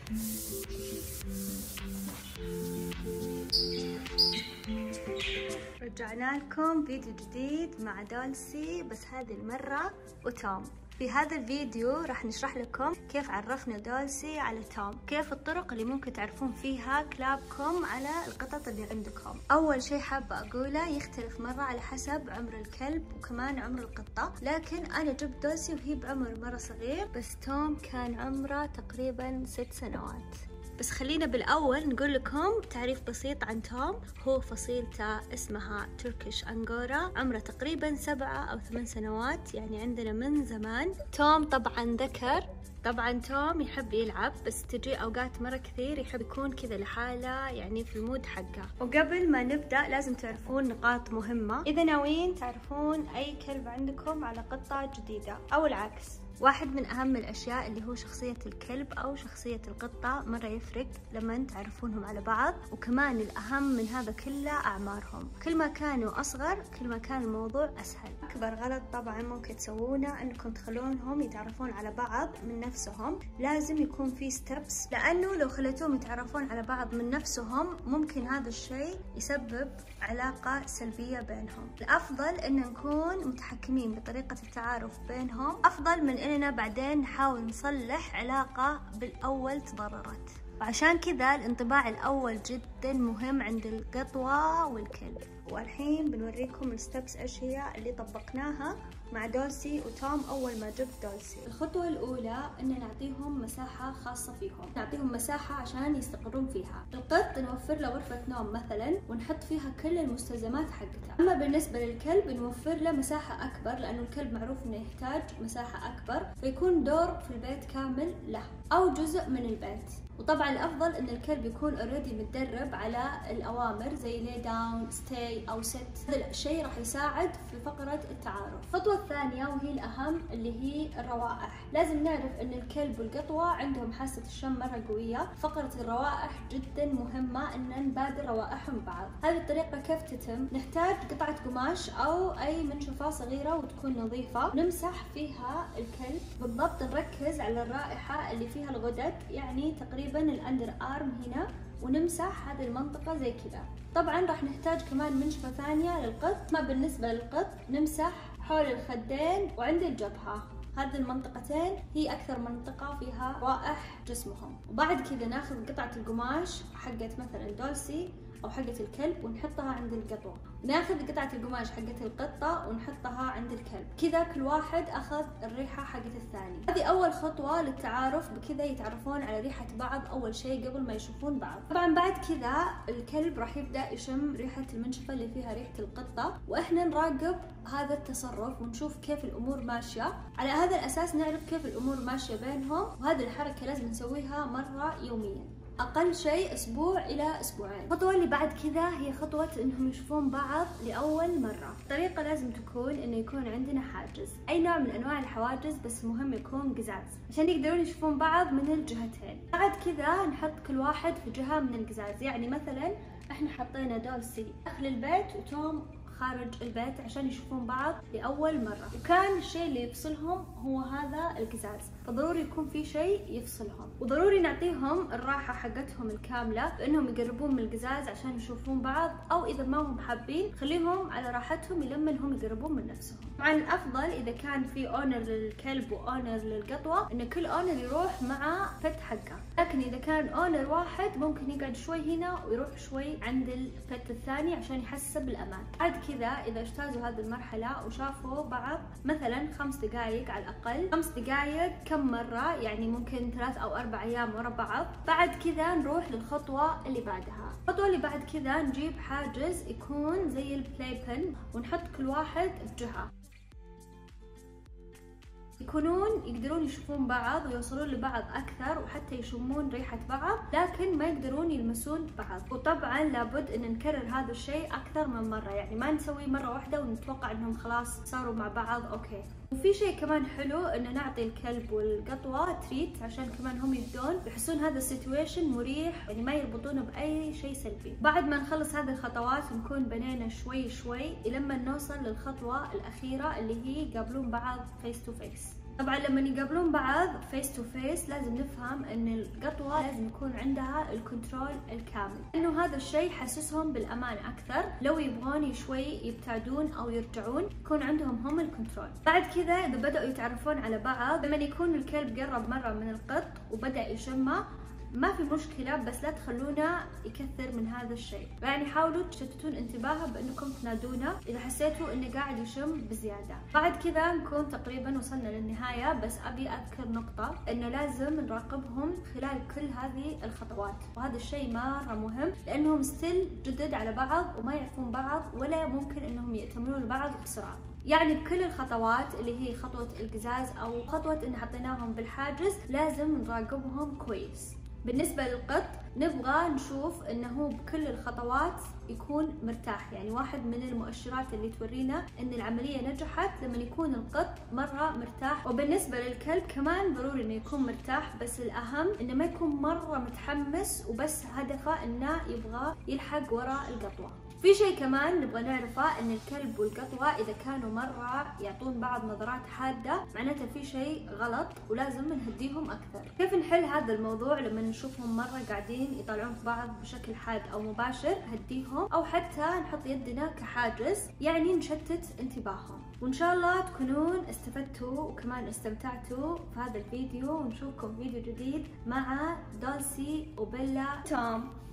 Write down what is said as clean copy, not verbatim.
رجعنا لكم فيديو جديد مع دولسي، بس هذه المرة وتوم. في هذا الفيديو راح نشرح لكم كيف عرفنا دولسي على توم، كيف الطرق اللي ممكن تعرفون فيها كلابكم على القطط اللي عندكم. أول شيء حابة أقوله يختلف مرة على حسب عمر الكلب وكمان عمر القطة، لكن أنا جبت دولسي وهي بعمر مرة صغير، بس توم كان عمره تقريبا 6 سنوات. بس خلينا بالأول نقول لكم تعريف بسيط عن توم. هو فصيلته اسمها تركيش أنغورا، عمره تقريبا 7 أو 8 سنوات، يعني عندنا من زمان. توم طبعا ذكر، طبعا توم يحب يلعب، بس تجي أوقات مرة كثير يحب يكون كذا لحاله، يعني في المود حقه. وقبل ما نبدأ لازم تعرفون نقاط مهمة إذا ناويين تعرفون أي كلب عندكم على قطة جديدة أو العكس. واحد من أهم الأشياء اللي هو شخصية الكلب أو شخصية القطة مرة يفرق لما تعرفونهم على بعض، وكمان الأهم من هذا كله أعمارهم. كل ما كانوا أصغر كل ما كان الموضوع أسهل. أكبر غلط طبعا ممكن تسوونه أنكم تخلونهم يتعرفون على بعض من نفسهم. لازم يكون في ستبس، لأنه لو خليتوهم يتعرفون على بعض من نفسهم ممكن هذا الشيء يسبب علاقة سلبية بينهم. الأفضل أن نكون متحكمين بطريقة التعارف بينهم، أفضل من إننا بعدين نحاول نصلح علاقة بالأول تضررت. وعشان كذا الانطباع الأول جدا مهم عند القطوة والكلب. والحين بنوريكم الستبس ايش هي اللي طبقناها مع دولسي وتوم أول ما جبت دولسي. الخطوة الأولى إن نعطيهم مساحة خاصة فيهم، نعطيهم مساحة عشان يستقرون فيها. القط نوفر له غرفة نوم مثلا ونحط فيها كل المستلزمات حقته. أما بالنسبة للكلب نوفر له مساحة أكبر، لأنه الكلب معروف إنه يحتاج مساحة أكبر، فيكون دور في البيت كامل له أو جزء من البيت. وطبعا الأفضل إن الكلب يكون اوريدي متدرب على الأوامر زي لي داون، ستي أو ست. هذا الشيء راح يساعد في فقرة التعارف. الخطوة الثانية وهي الأهم اللي هي الروائح. لازم نعرف إن الكلب والقطوة عندهم حاسة الشم مرة قوية. فقرة الروائح جدا مهمة إن نبادر روائحهم بعض. هذه الطريقة كيف تتم؟ نحتاج قطعة قماش أو أي منشفة صغيرة وتكون نظيفة، نمسح فيها الكلب. بالضبط نركز على الرائحة اللي فيها الغدد، يعني تقريبا الأندر آرم هنا، ونمسح هذه المنطقة زي كذا. طبعا راح نحتاج كمان منشفة ثانية للقط. ما بالنسبة للقط نمسح حول الخدين وعند الجبهة، هذه المنطقتين هي أكثر منطقة فيها روائح جسمهم. وبعد كذا ناخذ قطعة القماش حقت مثلا دولسي أو حقة الكلب ونحطها عند القطوة، ناخذ قطعة القماش حقة القطة ونحطها عند الكلب، كذا كل واحد أخذ الريحة حقة الثاني. هذه أول خطوة للتعارف، بكذا يتعرفون على ريحة بعض أول شيء قبل ما يشوفون بعض. طبعا بعد كذا الكلب راح يبدأ يشم ريحة المنشفة اللي فيها ريحة القطة، وإحنا نراقب هذا التصرف ونشوف كيف الأمور ماشية. على هذا الأساس نعرف كيف الأمور ماشية بينهم، وهذه الحركة لازم نسويها مرة يوميا، أقل شيء أسبوع إلى أسبوعين. الخطوة اللي بعد كذا هي خطوة إنهم يشوفون بعض لأول مرة. الطريقة لازم تكون إنه يكون عندنا حاجز، أي نوع من أنواع الحواجز، بس مهم يكون قزاز عشان يقدرون يشوفون بعض من الجهتين. بعد كذا نحط كل واحد في جهة من القزاز، يعني مثلا إحنا حطينا دولسي داخل البيت وتوم خارج البيت عشان يشوفون بعض لأول مرة، وكان الشيء اللي يفصلهم هو هذا القزاز، فضروري يكون في شيء يفصلهم. وضروري نعطيهم الراحة حقتهم الكاملة بأنهم يقربون من القزاز عشان يشوفون بعض، أو إذا ما هم حابين خليهم على راحتهم لما هم يقربون من نفسهم. طبعا الأفضل إذا كان في أونر للكلب وأونر للقطوة إن كل أونر يروح مع بت حقه، لكن إذا كان أونر واحد ممكن يقعد شوي هنا ويروح شوي عند البت الثاني عشان يحس بالأمان. بعد كذا إذا اجتازوا هذه المرحلة وشافوا بعض مثلا 5 دقائق على الأقل، 5 دقائق كم مرة، يعني ممكن 3 أو 4 أيام ورا بعض، بعد كذا نروح للخطوة اللي بعدها. الخطوة اللي بعد كذا نجيب حاجز يكون زي البلاي بن ونحط كل واحد بجهة، يكونون يقدرون يشوفون بعض ويوصلون لبعض أكثر وحتى يشمون ريحة بعض، لكن ما يقدرون يلمسون بعض. وطبعا لابد أن نكرر هذا الشيء أكثر من مرة، يعني ما نسوي مرة واحدة ونتوقع أنهم خلاص صاروا مع بعض أوكي. وفي شيء كمان حلو أن نعطي الكلب والقطوة تريت عشان كمان هم يبدون يحسون هذا السيتويشن مريح، يعني ما يربطونه بأي شيء سلبي. بعد ما نخلص هذه الخطوات نكون بنينا شوي شوي لما نوصل للخطوة الأخيرة اللي هي يقابلون بعض فيس تو فيس. طبعا لما يقابلون بعض فيس تو فيس لازم نفهم ان القطوة لازم يكون عندها الكنترول الكامل، انه هذا الشيء يحسسهم بالامان اكثر. لو يبغون شوي يبتعدون او يرجعون يكون عندهم هم الكنترول. بعد كذا اذا بدأوا يتعرفون على بعض، لما يكون الكلب قرب مرة من القط وبدأ يشمه ما في مشكلة، بس لا تخلونه يكثر من هذا الشيء. يعني حاولوا تشتتون انتباهه بانكم تنادونه اذا حسيتوا انه قاعد يشم بزيادة. بعد كذا نكون تقريبا وصلنا للنهاية، بس ابي اذكر نقطة انه لازم نراقبهم خلال كل هذه الخطوات، وهذا الشيء مرة مهم لانهم ستيل جدد على بعض وما يعرفون بعض ولا ممكن انهم يأتمنون لبعض بسرعة. يعني بكل الخطوات اللي هي خطوة القزاز او خطوة ان حطيناهم بالحاجز لازم نراقبهم كويس. بالنسبة للقط نبغى نشوف انه هو بكل الخطوات يكون مرتاح، يعني واحد من المؤشرات اللي تورينا ان العملية نجحت لما يكون القط مرة مرتاح. وبالنسبة للكلب كمان ضروري انه يكون مرتاح، بس الاهم انه ما يكون مرة متحمس وبس هدفه انه يبغى يلحق وراء القطوة. في شيء كمان نبغى نعرفه ان الكلب والقطوة اذا كانوا مرة يعطون بعض نظرات حادة معناته في شيء غلط ولازم نهديهم اكثر. كيف نحل هذا الموضوع؟ لما نشوفهم مرة قاعدين يطالعون في بعض بشكل حاد او مباشر نهديهم، او حتى نحط يدنا كحاجز يعني نشتت انتباههم. وان شاء الله تكونون استفدتوا وكمان استمتعتوا في هذا الفيديو، ونشوفكم فيديو جديد مع دولسي وبيلا توم.